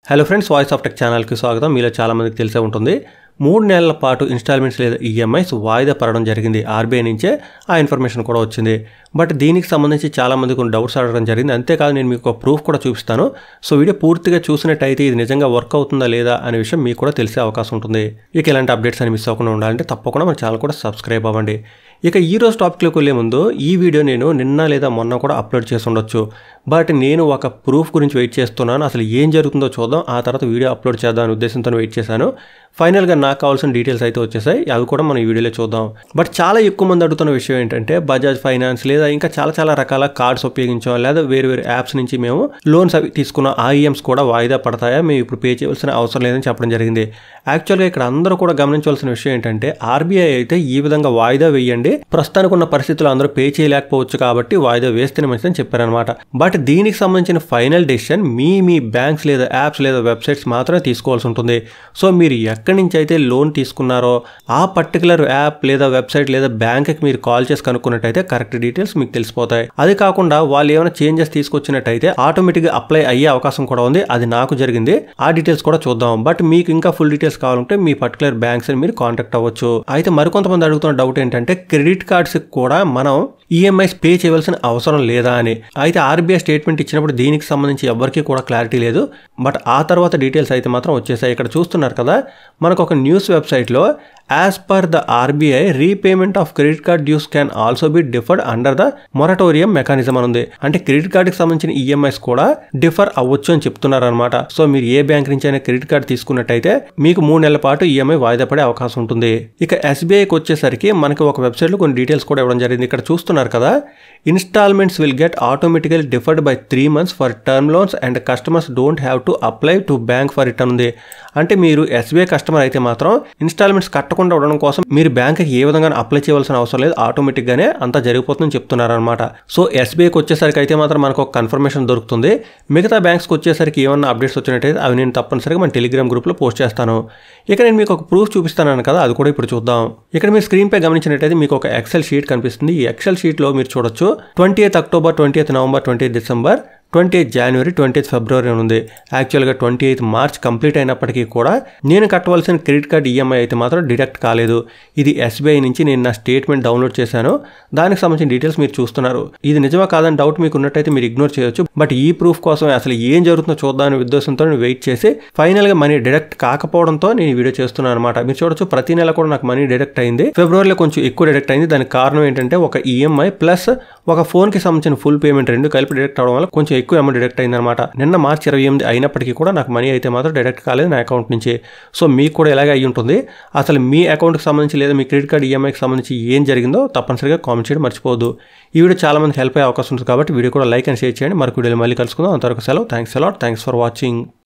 Hello friends, voice of tech ఛానల్కి స్వాగతం. మీలో చాలా మందికి తెలిసే ఉంటుంది. 3 నెలల పాటు ఇన్స్టాల్మెంట్స్ లేదా ఈఎంఐస్ వాయిదా పడడం జరిగింది. ఆర్బీఐ నుంచే ఆ ఇన్ఫర్మేషన్ కూడా వచ్చింది. బట్ దీనికి సంబంధించి చాలా మంది కొన్ని డౌట్స్ అడగడం జరిగింది. అంతేకాదు నేను మీకు ఒక ప్రూఫ్ కూడా చూపిస్తాను. సో వీడియో పూర్తిగా చూసినట్టయితే ఇది నిజంగా వర్క్ అవుతుందా లేదా అనే విషయం మీకు కూడా తెలిసే అవకాశం ఉంటుంది. ఇక ఇలాంటి అప్డేట్స్ అని మిస్ అవ్వకుండా ఉండాలంటే తప్పకుండా మన ఛానల్ కూడా సబ్స్క్రైబ్ అవ్వండి. ఇక ఈ రోజు టాపిక్లోకి వెళ్ళే ముందు ఈ వీడియో నేను నిన్న లేదా మొన్న కూడా అప్లోడ్ చేసి ఉండొచ్చు. బట్ నేను ఒక ప్రూఫ్ గురించి వెయిట్ చేస్తున్నాను. అసలు ఏం జరుగుతుందో చూద్దాం, ఆ తర్వాత వీడియో అప్లోడ్ చేద్దాం అనే ఉద్దేశంతో వెయిట్ చేశాను. ఫైనల్గా నాకు కావాల్సిన డీటెయిల్స్ అయితే వచ్చేసాయి. అవి కూడా మనం ఈ వీడియోలో చూద్దాం. బట్ చాలా ఎక్కువ మంది అడుగుతున్న విషయం ఏంటంటే బజాజ్ ఫైనాన్స్ లేదా ఇంకా చాలా రకాల కార్డ్స్ ఉపయోగించాం లేదా వేరు యాప్స్ నుంచి మేము లోన్స్ అవి తీసుకున్న ఆ ఈఎంస్ కూడా వాయిదా పడతాయా, మేము ఇప్పుడు పే చేయవలసిన అవసరం లేదని చెప్పడం జరిగింది. యాక్చువల్గా ఇక్కడ అందరూ కూడా గమనించవలసిన విషయం ఏంటంటే ఆర్బీఐ అయితే ఈ విధంగా వాయిదా వేయండి, ప్రస్తుతానికి ఉన్న పరిస్థితుల్లో అందరూ పే చేయలేకపోవచ్చు కాబట్టి వాయిదా వేస్తేనే మంచిదని చెప్పారనమాట. బట్ దీనికి సంబంధించిన ఫైనల్ డెసిషన్ మీ బ్యాంక్స్ లేదా యాప్స్ లేదా వెబ్సైట్స్ మాత్రమే తీసుకోవాల్సి ఉంటుంది. సో మీరు ఎక్కడి నుంచి అయితే లోన్ తీసుకున్నారో ఆ పర్టికులర్ యాప్ లేదా వెబ్సైట్ లేదా బ్యాంక్కి మీరు కాల్ చేసి కనుక్కున్నట్టయితే కరెక్ట్ డీటెయిల్స్ మీకు తెలిసిపోతాయి. అది కాకుండా వాళ్ళు ఏమైనా చేంజెస్ తీసుకొచ్చినట్టయితే ఆటోమేటిక్గా అప్లై అయ్యే అవకాశం కూడా ఉంది. అది నాకు జరిగింది. ఆ డీటెయిల్స్ కూడా చూద్దాం. బట్ మీకు ఇంకా ఫుల్ డీటెయిల్స్ కావాలంటే మీ పర్టికులర్ బ్యాంక్స్ మీరు కాంటాక్ట్ అవ్వచ్చు. అయితే మరికొంతమంది అడుగుతున్న డౌట్ ఏంటంటే క్రెడిట్ కార్డ్స్ కూడా మనం ఈఎంఐస్ పే చేయవలసిన అవసరం లేదా అని. అయితే ఆర్బీఐ స్టేట్మెంట్ ఇచ్చినప్పుడు దీనికి సంబంధించి ఎవరికీ కూడా క్లారిటీ లేదు. బట్ ఆ తర్వాత డీటెయిల్స్ అయితే మాత్రం వచ్చేసాయి. ఇక్కడ చూస్తున్నారు కదా, మనకు ఒక న్యూస్ వెబ్సైట్లో as per the RBI repayment of credit card dues can also be deferred under the moratorium mechanism అని ఉంది. అంటే క్రెడిట్ కార్డుకి సంబంధించిన ఈఎంఐస్ కూడా డిఫర్ అవ్వచ్చు అని చెప్తున్నారు అనమాట. సో మీరు ఏ బ్యాంక్ నుంచి అయినా క్రెడిట్ కార్డు తీసుకున్నట్టయితే మీకు 3 నెలల పాటు ఈఎంఐ వాయిదా పడే అవకాశం ఉంటుంది. ఇక ఎస్బీఐకి వచ్చేసరికి మనకి ఒక వెబ్సైట్లో కొన్ని డీటెయిల్స్ కూడా ఇవ్వడం జరిగింది. ఇక్కడ చూస్తున్నారు కదా, installments will get automatically deferred by 3 months for term loans and customers don't have to apply to bank for return ఉంది. అంటే మీరు ఎస్బీఐ కస్టమర్ అయితే మాత్రం ఇన్స్టాల్మెంట్స్ కట్టకుండా ఉండడం కోసం మీరు బ్యాంక్కి ఏ విధంగా అప్లై చేయవలసిన అవసరం లేదు, ఆటోమేటిక్గానే అంతా జరిగిపోతుందని చెప్తున్నారనమాట. సో ఎస్బీఐకి వచ్చేసరికి అయితే మాత్రం మనకు ఒక కన్ఫర్మేషన్ దొరుకుతుంది. మిగతా బ్యాంక్స్కి వచ్చేసరికి ఏమన్నా అప్డేట్స్ వచ్చినట్టయితే అవి నేను తప్పనిసరిగా మన టెలిగ్రామ్ గ్రూప్లో పోస్ట్ చేస్తాను. ఇక నేను మీకు ఒక ప్రూఫ్ చూపిస్తాను కదా, అది కూడా ఇప్పుడు చూద్దాం. ఇక్కడ మీరు స్క్రీన్ పై గమనించినట్టయితే మీకు ఒక ఎక్సెల్ షీట్ కనిపిస్తుంది. ఈ ఎక్సెల్ షీట్లో మీరు చూడొచ్చు 28 October, 20 November, 20 December, 28 January, 20 February అని ఉంది. యాక్చువల్గా 28 March కంప్లీట్ అయినప్పటికీ కూడా నేను కట్టవలసిన క్రెడిట్ కార్డ్ ఈఎంఐ అయితే మాత్రం డిడక్ట్ కాలేదు. ఇది ఎస్బీఐ నుంచి నేను నా స్టేట్మెంట్ డౌన్లోడ్ చేశాను. దానికి సంబంధించిన డీటెయిల్స్ మీరు చూస్తున్నారు. ఇది నిజమా కాదని డౌట్ మీకు ఉన్నట్టయితే మీరు ఇగ్నోర్ చేయొచ్చు. బట్ ఈ ప్రూఫ్ కోసం అసలు ఏం జరుగుతుందో చూద్దామనే ఉద్దేశంతో నేను వెయిట్ చేసి ఫైనల్గా మనీ డిడక్ట్ కాకపోవడంతో నేను ఈ వీడియో చేస్తున్నాను అనమాట. మీరు చూడొచ్చు ప్రతి నెల కూడా నాకు మనీ డిడక్ట్ అయింది. ఫిబ్రవరిలో కొంచెం ఎక్కువ డిడక్ట్ అయింది. దానికి కారణం ఏంటంటే ఒక ఈఎంఐ ప్లస్ ఒక ఫోన్కి సంబంధించిన ఫుల్ పేమెంట్ రెండు కలిపి డిడక్ట్ అవడం వల్ల కొంచెం ఎక్కువ అమౌంట్ డిడక్ట్ అయిందనమాట. నిన్న March 28 అయినప్పటికీ కూడా నాకు మనీ అయితే మాత్రం డిడక్ట్ కాలేదు నా అకౌంట్ నుంచి. సో మీకు కూడా ఇలాగే అయ్యి ఉంటుంది. అసలు మీ అకౌంట్కి సంబంధించి లేదా మీ క్రెడిట్ కార్డ్ ఈఎంఐకి సంబంధించి ఏం జరిగిందో తప్పనిసరిగా కామెంట్ చేయడం మర్చిపోవద్దు. ఈ వీడియో చాలా మందికి హెల్ప్ అయ్యే అవకాశం ఉంటుంది కాబట్టి వీడియో కూడా లైక్ అండ్ షేర్ చేయండి. మరొక వీడియోలో మళ్ళీ కలుసుకుందాం. అంతవరకు సెలవు. Thanks a lot. Thanks for watching.